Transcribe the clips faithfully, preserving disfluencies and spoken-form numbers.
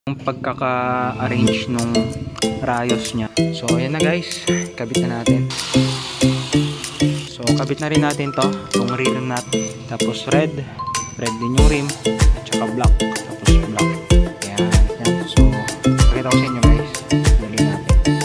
yung pagkaka-arrange nung rayos niya. So ayan na guys, kabit na natin. So kabit na rin natin to, itong rear nut. Tapos red, red din yung rim, at saka black, tapos black. Ayan, ayan. So pakita ko sa inyo guys, lagay natin.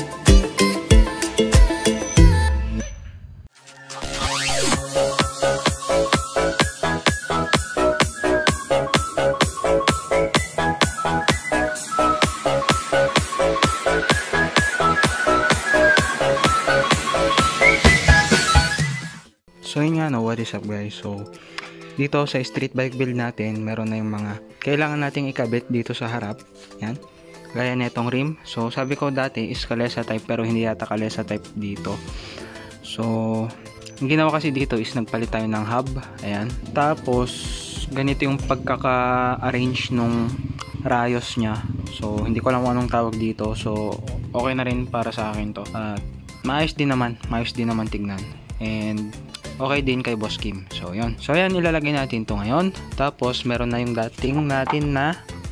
So yun nga no, what is up guys. So dito sa street bike build natin, meron na yung mga kailangan nating ikabit dito sa harap. Yan, gaya netong rim. So sabi ko dati is kalesa type, pero hindi yata kalesa type dito. So ang ginawa kasi dito is nagpalit tayo ng hub. Ayan, tapos ganito yung pagkaka-arrange nung rayos nya. So hindi ko alam kung anong tawag dito. So okay na rin para sa akin to. At maayos din naman, maayos din naman tignan. And okay din kay Boss Kim. So yun. So yan, ilalagay natin to ngayon. Tapos meron na yung dating natin na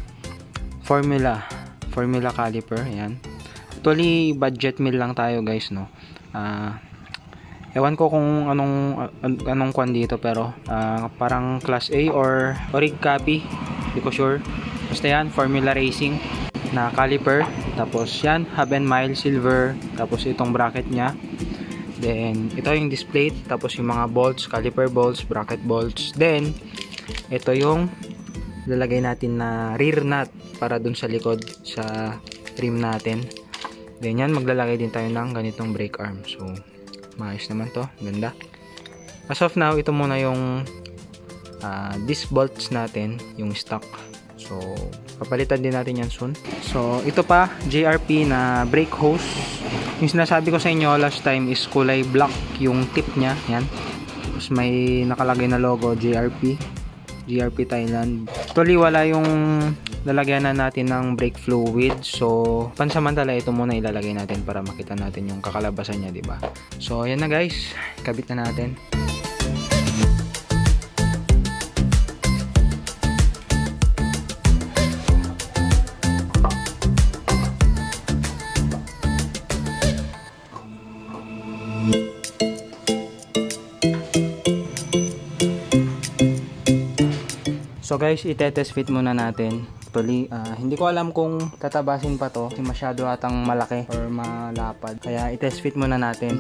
formula. Formula caliper. Ayan. Actually, budget meal lang tayo guys, no. Ah, uh, ewan ko kung anong uh, anong kwan dito, pero uh, parang class A or rig copy. Hindi ko sure. Basta yan, formula racing na caliper. Tapos yan, hub and mile silver. Tapos itong bracket nya. Then, ito yung display, tapos yung mga bolts, caliper bolts, bracket bolts. Then, ito yung lalagay natin na rear nut para dun sa likod, sa rim natin. Then, yan, maglalagay din tayo ng ganitong brake arm. So, maayos naman to. Ganda. As of now, ito muna yung uh, disc bolts natin, yung stock. So, papalitan din natin yan soon. So, ito pa, J R P na brake hose. Yung sinasabi ko sa inyo last time is kulay black yung tip nya. Yan. Tapos may nakalagay na logo J R P. J R P Thailand. Actually wala yung lalagyan na natin ng brake fluid. So pansamantala ito muna ilalagay natin para makita natin yung kakalabasan niya, diba? So ayan na guys. Kabit na natin. So guys, itetest fit muna natin. Actually, uh, hindi ko alam kung tatabasin pa to. Kasi masyado atang malaki or malapad. Kaya itest fit muna natin.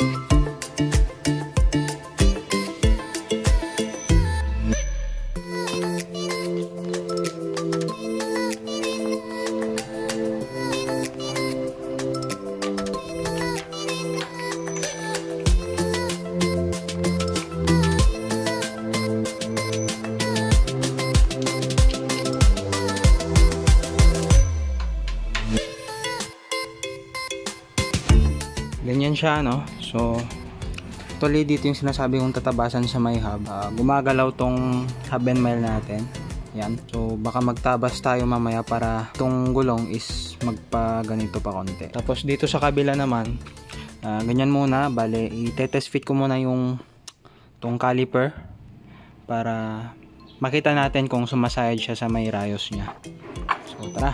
Ganyan siya, no? So actually dito yung sinasabi kong tatabasan sa may hub. Uh, gumagalaw tong hub and mile natin. Yan. So baka magtabas tayo mamaya para tong gulong is magpa ganito pa konti. Tapos dito sa kabila naman, uh, ganyan muna. Bale, i-test fit ko muna yung tong caliper para makita natin kung sumasayad siya sa may rayos niya. So tara.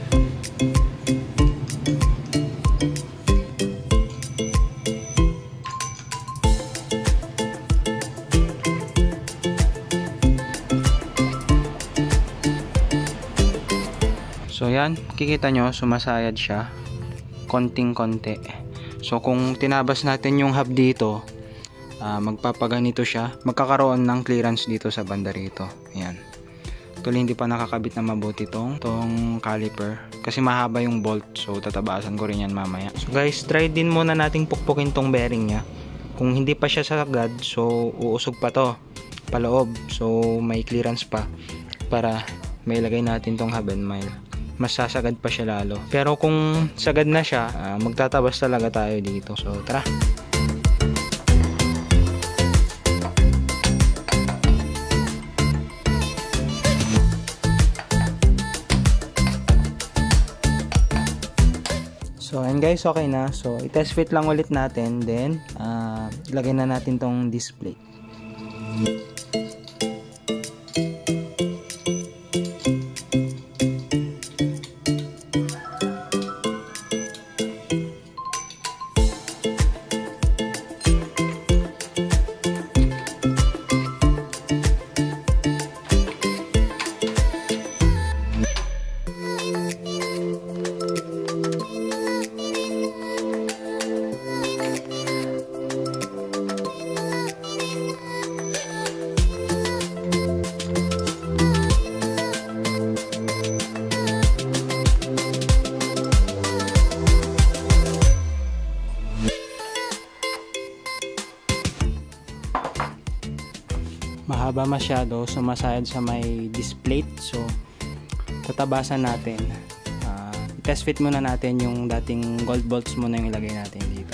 So yan, kikita nyo sumasayad siya konting-konti. So kung tinabas natin yung hub dito, uh, magpapaganito siya, magkakaroon ng clearance dito sa banda rito. Ayan. Tuloy hindi pa nakakabit na mabuti tong, tong caliper kasi mahaba yung bolt. So tatabasan ko rin yan mamaya. So guys, try din muna nating pukpukin tong bearing nya. Kung hindi pa siya sagad, so uusog pa to paloob. So may clearance pa para may lagay natin tong hub and mile. Mas sasagad pa siya lalo. Pero kung sagad na siya, uh, magtatabas talaga tayo dito. So tara. So and guys, okay na. So i-test fit lang ulit natin. Then uh, lagay na natin tong display. mahaba masyado, sumasayad sa may disc plate. So tatabasan natin. Uh, test fit muna natin yung dating gold bolts muna yung ilagay natin dito.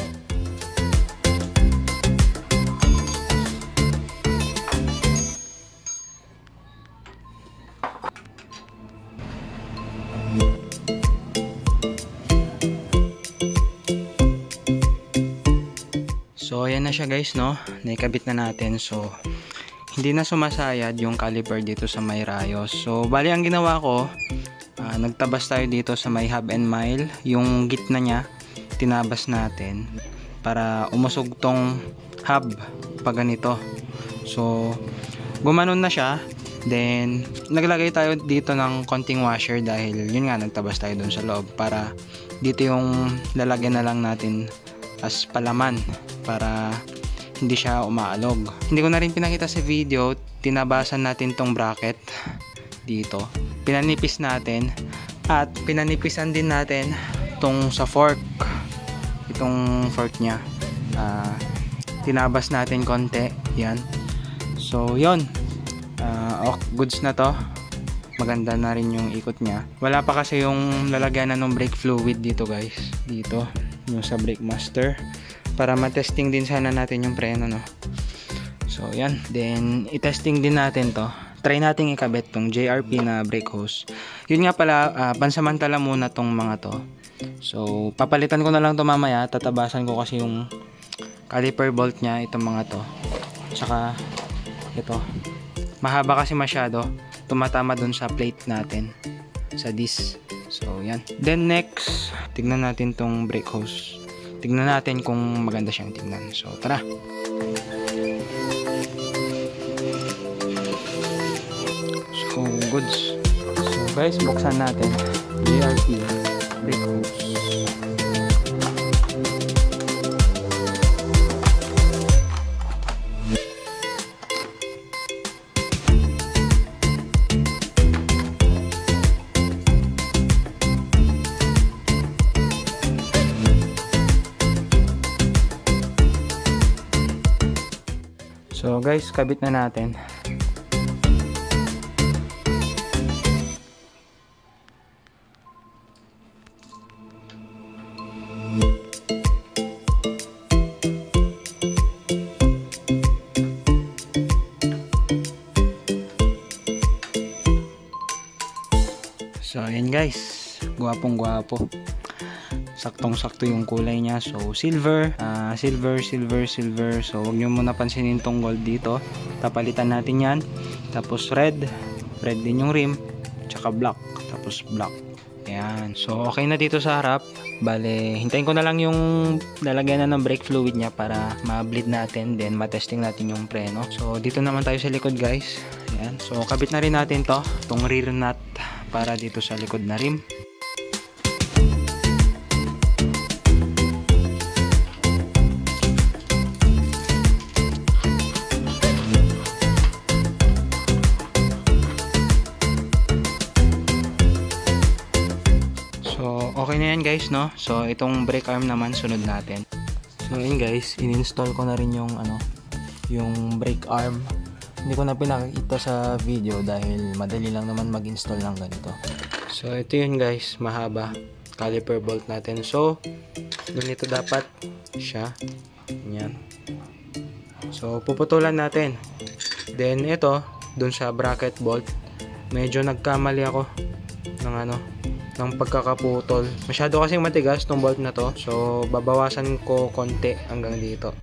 So ayan na siya guys, no, naikabit na natin. So hindi na sumasayad yung caliper dito sa may rayos. So bali ang ginawa ko, uh, nagtabas tayo dito sa may hub and mile. Yung gitna niya tinabas natin para umusog tong hub pag ganito. So gumanon na siya. Then naglagay tayo dito ng konting washer dahil yun nga, nagtabas tayo dun sa loob, para dito yung lalagyan na lang natin as palaman para hindi siya umaalog. Hindi ko na rin pinakita sa video, tinabasan natin tong bracket dito, pinanipis natin, at pinanipisan din natin tong sa fork, itong fork nya, uh, tinabas natin konti, yan. So yun, uh, goods na to, maganda na rin yung ikot nya. Wala pa kasi yung lalagyan na ng brake fluid dito guys, dito yung sa brake master, para matesting din sana natin yung preno, no. So yan, then itesting din natin to, try nating ikabit tong J R P na brake hose. Yun nga pala, uh, pansamantala muna tong mga to. So papalitan ko na lang to mamaya, tatabasan ko kasi yung caliper bolt nya, itong mga to, tsaka ito, mahaba kasi masyado, tumatama dun sa plate natin, sa disc. So yan, then next tignan natin tong brake hose, tignan natin kung maganda siyang tignan. So tara. So goods. So guys, buksan natin J R P brake hose. So guys, kabit na natin. So ayan guys, guwapong guwapo. Saktong-sakto yung kulay niya. So silver, uh, silver, silver, silver. So wag nyo muna pansinin tong gold dito. Tapalitan natin yan. Tapos red, red din yung rim. Tsaka black, tapos black. Ayan. So okay na dito sa harap. Bale, hintayin ko na lang yung lalagyan na ng brake fluid niya para ma-bleed natin. Then matesting natin yung preno. So dito naman tayo sa likod guys. Ayan. So kabit na rin natin to, tong rear nut, para dito sa likod na rim. Okay na yan guys, no? So itong brake arm naman sunod natin. So yun guys, in-install ko na rin yung ano, yung brake arm. Hindi ko na pinakita sa video dahil madali lang naman mag-install ng ganito. So ito yun guys, mahaba caliper bolt natin. So ganito dapat siya. Yan. So puputulan natin. Then ito, dun sa bracket bolt, medyo nagkamali ako ng ano, ng pagkakaputol. Masyado kasing matigas tong bolt na to. So babawasan ko konti hanggang dito.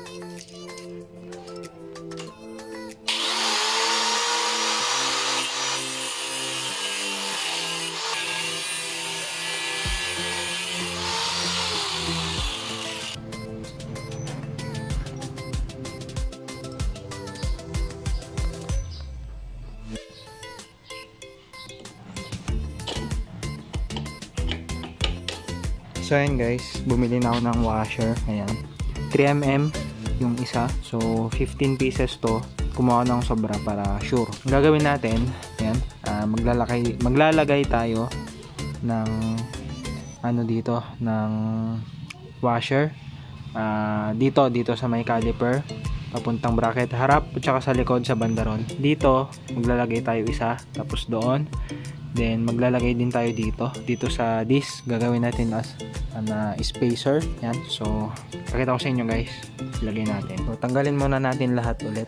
So ayan guys, bumili na ako ng washer. Ayan, three millimeters yung isa. So fifteen pieces to. Kumuha ng sobra para sure. Ang gagawin natin, ayan, uh, maglalagay, maglalagay tayo ng ano dito, ng washer uh, dito, dito sa may caliper. papuntang bracket harap at saka sa likod sa bandaron. Dito maglalagay tayo isa, tapos doon, then maglalagay din tayo dito dito sa disc, gagawin natin as na uh, spacer. Yan, so pakita ko sa inyo guys, ilagay natin. So tanggalin muna natin lahat ulit.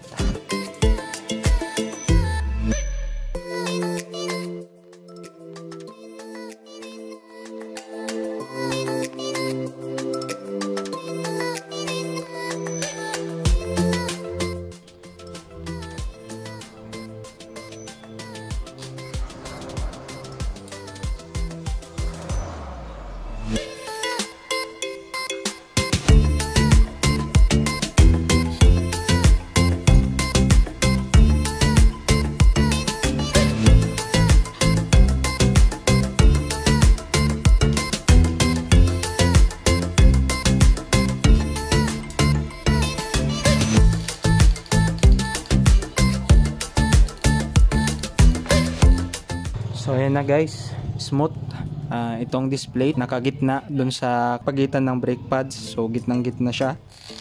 So ayan na guys, smooth. Uh, itong display nakagitna dun sa pagitan ng brake pads, so gitnang gitna siya.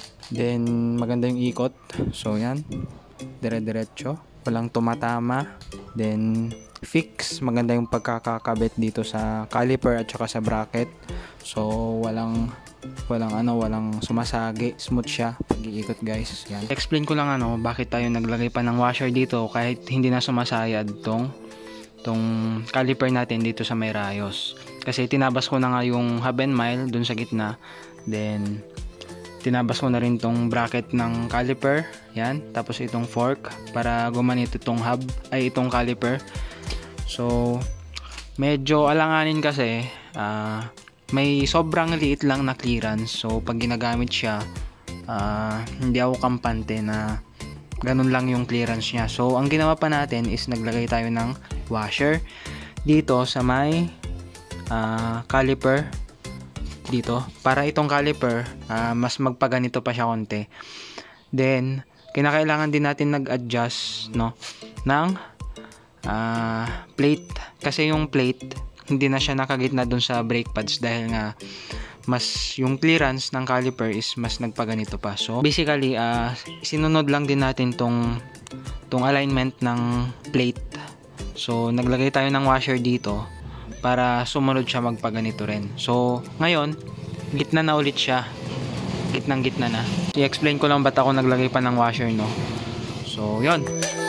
Then maganda yung ikot, so yan, dire-diretso, walang tumatama. Then fix, maganda yung pagkakakabit dito sa caliper at saka sa bracket, so walang walang ano, walang sumasagi, smooth siya pag-iikot guys. Yan, explain ko lang ano bakit tayo naglagay pa ng washer dito kahit hindi na sumasayad tong tong caliper natin dito sa may rayos, kasi tinabas ko na nga yung hub and mile dun sa gitna, then tinabas ko na rin tong bracket ng caliper, yan, tapos itong fork para gumanito itong hub ay itong caliper. So medyo alanganin kasi uh, may sobrang liit lang na clearance, so pag ginagamit siya uh, hindi ako kampante na ganun lang yung clearance niya. So ang ginawa pa natin is naglagay tayo ng washer dito sa may uh, caliper dito, para itong caliper uh, mas magpaganito pa siya konti. Then kinakailangan din natin nag-adjust no ng uh, plate, kasi yung plate hindi na siya nakagitna dun sa brake pads dahil nga mas yung clearance ng caliper is mas nagpaganito pa. So basically uh, sinunod lang din natin tong tong alignment ng plate. So naglagay tayo ng washer dito para sumunod siya magpaganito rin. So ngayon gitna na ulit siya, gitnang gitna na. I-explain ko lang ba't ako naglagay pa ng washer no. So yon.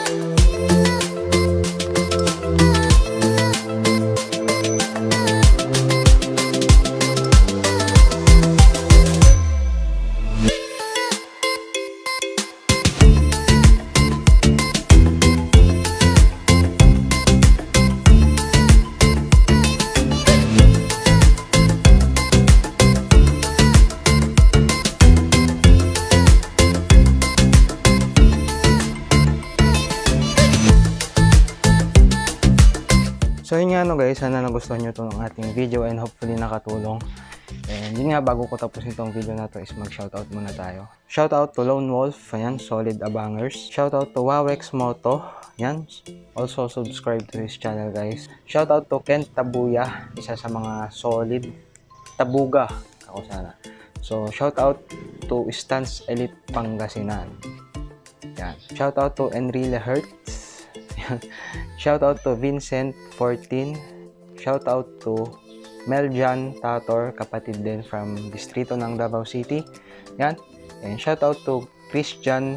So yun nga no guys, sana nagustuhan nyo itong ating video and hopefully nakatulong. And yun nga, bago ko tapos itong video na to is mag shoutout muna tayo. Shoutout to Lone Wolf, ayan, solid abangers. Shoutout to Wawex Moto, ayan, also subscribe to his channel guys. Shoutout to Kent Tabuya, isa sa mga solid tabuga ako sana. So shoutout to Stance Elite Pangasinan, ayan. Shoutout to Enrile Hertz. Shoutout to Vincent fourteen. Shoutout to Meljan Tator, kapatid din from distrito ng Davao City. Yan. And shoutout to Christian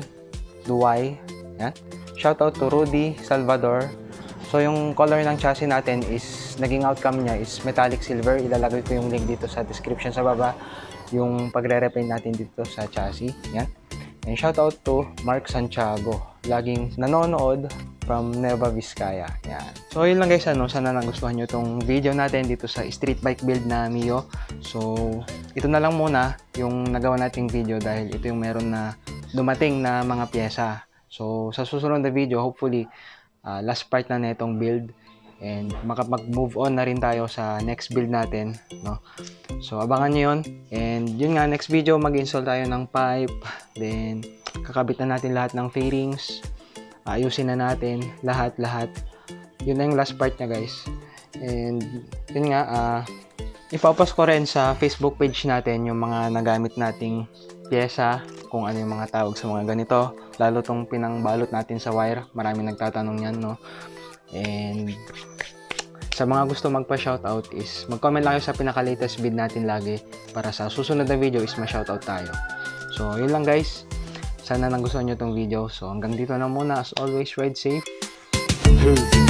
Duay. Yan. Shoutout to Rudy Salvador. So yung color ng chassis natin is, naging outcome niya is metallic silver. Ilalagay ko yung link dito sa description sa baba, yung pagre-repaint natin dito sa chassis. Yan. And shoutout to Mark Santiago, laging nanonood from Nueva Vizcaya. Yan. So yun lang guys, ano, sana nagustuhan nyo itong video natin dito sa street bike build na Mio. So ito na lang muna yung nagawa nating video dahil ito yung meron na dumating na mga pyesa. So sa susunod na video, hopefully uh, last part na na itong build and makapag-move on na rin tayo sa next build natin, no? So abangan nyo yun. And yun nga, next video mag-install tayo ng pipe, then kakabit na natin lahat ng fairings, ayusin na natin lahat-lahat. Yun na yung last part nya guys. And yun nga, uh, ipapost ko rin sa Facebook page natin yung mga nagamit nating pyesa, kung ano yung mga tawag sa mga ganito, lalo tong pinangbalot natin sa wire. Marami nagtatanong yan, no? And sa mga gusto magpa-shoutout is mag-comment lang kayo sa pinaka-latest vid natin lagi para sa susunod na video is ma-shoutout tayo. So, yun lang guys. Sana nagustuhan nyo tong video. So, hanggang dito na muna. As always, ride safe.